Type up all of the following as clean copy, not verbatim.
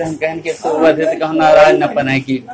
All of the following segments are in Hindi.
तो हम कहन के तो वजह से कहना नाराज न पने की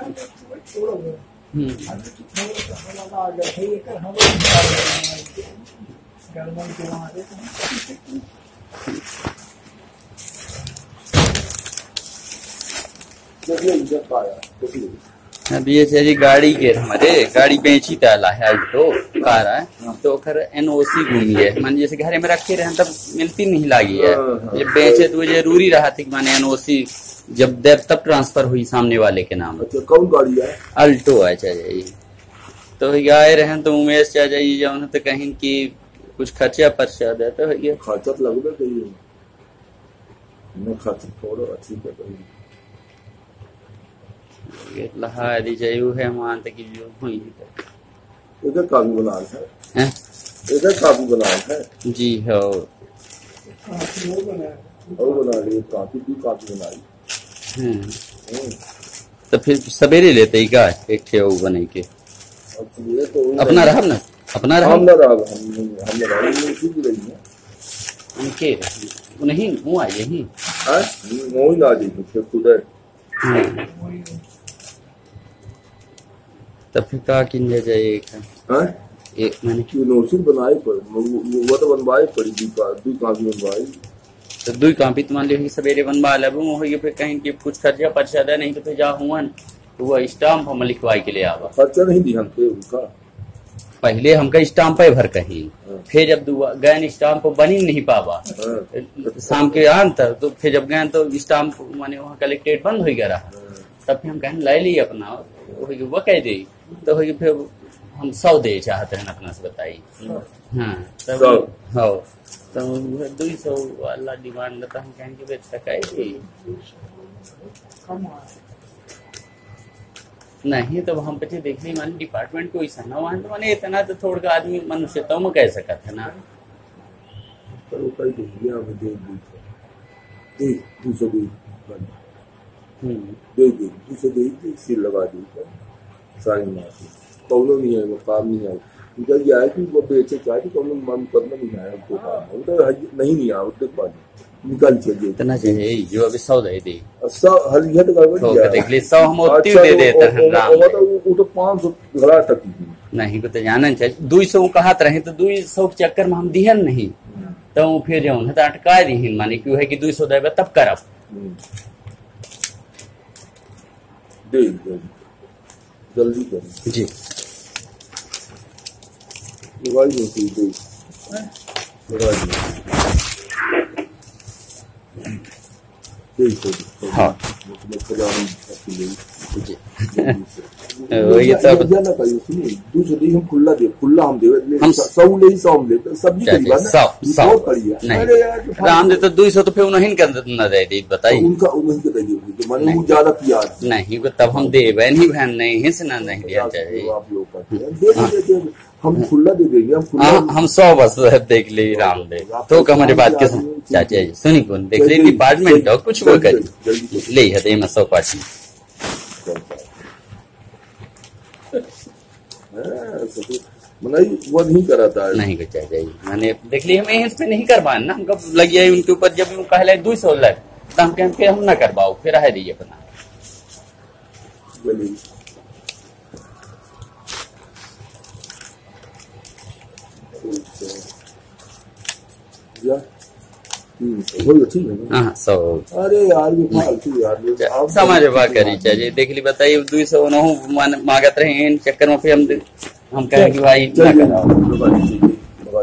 अब ये चाहिए गाड़ी के हमारे गाड़ी बेची ताला है तो कार है तो खर NOC घूमी है मान जैसे घर में रखे रहे तब मिलती नहीं लगी है ये बेचे तो जरूरी रहा था कि माने NOC जब देव तब ट्रांसफर हुई सामने वाले के नाम। अच्छा कौन गाड़ी है? अल्टो है चाहिए तो आए रहे तो उमेश चाहिए जो तो कहीं की कुछ खर्चा पर्चा दे तो ये खर्चा लगभग कहीं खर्च थोड़ा अच्छी लहा दी चाहिए है मान तक जो हुई इधर काफी बना है इधर काफी बना है जी हो बना रही काफी भी काफी बनाई तो फिर सवेरे लेते ही क्या एक थे वो बने के तो अपना रहा ना अपना रहा उनके नहीं वो आए यही वो ही ना जी खुद तब फिर कहा किन्ने जाए एक मैंने यूनिवर्सिटी बनाई पर वो तो बनवाई पड़ी दुई काफी बनवाई तो दुई काफी तो मान लियो सवेरे बनवा ले वो फिर कहीं कि कुछ खर्चा पर्चा दे नहीं तो फिर जा हुआ तो वो स्टाम्प हम लिखवाई के लिए आवा खर्चा नहीं दिया हमको उनका पहले हमका स्टाम्प पे भर कहीं फिर जब गए स्टाम्प बनी नहीं पावा शाम के आन था तो फिर जब गए तो स्टाम्प माने वहाँ कलेक्टेड बंद हो गया रहा तब फिर हम कहने ले ली अपना वो कह दी तो फिर हम 100 दे चाहते हैं अपना से बताई हाँ तब हाँ तो 200 वाला डिमांड तो हम कहेंगे बेच सकाई नहीं तो हम पीछे देख ली मान डिपार्टमेंट को ऐसा ना वहां तो मैंने इतना तो थोड़ा का आदमी मनुष्य तो मैं कह सकता था ना सील लगा दी साइन मार कौनो नहीं है वो काम नहीं है उनका ये है कि वो बेचे चाहे तो कौनो मन करना नहीं आया उनको काम वो तो नहीं आया उतने पानी निकाल चाहिए इतना चाहिए जो अभी 100 दे दी 100 हलियत गड़बड़ है देख ली 100 हम उतनी दे देते हैं वो तो 500 घड़ा तक नहीं को तो जाना चाहिए 200 कहत रहे तो 200 के चक्कर में हम दिहन नहीं तो फिर जो है तो अटका दी माने क्यों है कि 200 देवे तब करब जल्दी करें जी हाँ ये तब दूसरी हम खुला दे खुला हम दे हम 100 ले 100 हम ले सब्जी नहीं राम दे तो 200 तो फिर उन्हीं के अंदर न दे दी बताइए उनका उन्हीं के दे माने वो ज्यादा प्याज नहीं को तब हम दे नहीं बहन नहीं हिस्से ना नहीं दिया चाहिए आप लोग करते हैं हम खुला दे देंगे हम 100 बस देख ली राम दे तो हमारे बात के चाचा जी सुनी कौन देख ली डिपार्टमेंट कुछ वो करी ले है 100 पार्टी वो नहीं कराता है नहीं कुछ चाहिए मैंने देख ली हमें इस पे नहीं करवाना ना हमको लग गया उनके ऊपर जब वो कहला 200 लग तो हम कहें फिर हम ना करवाओ फिर रह रही अपना हाँ 100 अरे यार ये फालतू यार समझ बात करी चाहिए देख ली बताइए 200 मांगत रहे इन चक्कर में फिर हम कहें कि भाई ना कराओ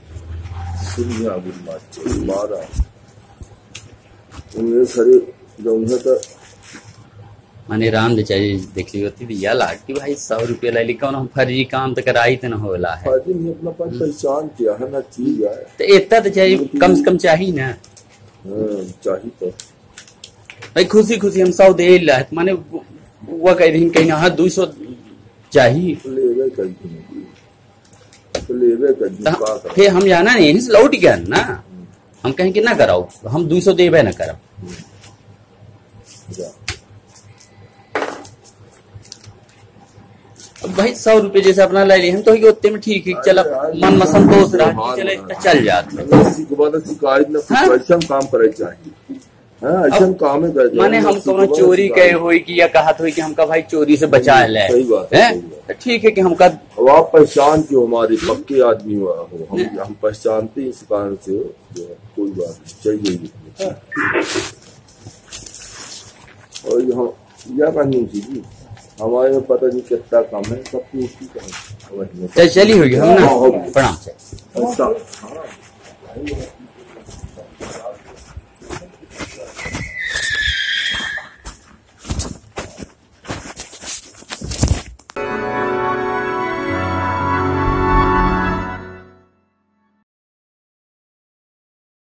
माने राम दे चाहिए देख ली होती थी या लाग की भाई 100 रुपया ले ली कौन हम फर्जी काम तो कराई तो न होला है अपना पहचान क्या है ना चीज है तो इतना तो चाहिए कम से कम चाहिए ना चाहिए तो भाई खुशी खुशी हम 100 दे ला माने वो कह रही कहीं हाँ 200 चाहिए फिर हम जाना नहीं लौट गया ना हम कहें कि ना कराओ हम 200 देवे ना करो अब भाई 100 रुपए जैसे अपना ले लिया हम तो उतने में ठीक है चल मन में संतोष रहा चले चल जाते शिकायत काम करे चाहिए हाँ, ऐसा काम है माने हम कोनो चोरी कहे हुई कि या कहत हुई कि हमका भाई चोरी से बचा ले। सही बात है, तो ठीक है कि हमका अब आप पहचान क्यों हमारे पक्के आदमी हो, हम पहचानते इस कारण से हो, कोई बात नहीं चाहिए। और यहाँ यह कहानी जी हमारे में पता नहीं कितना काम है, सब कुछ चली हुई हम ना प्रणाम से।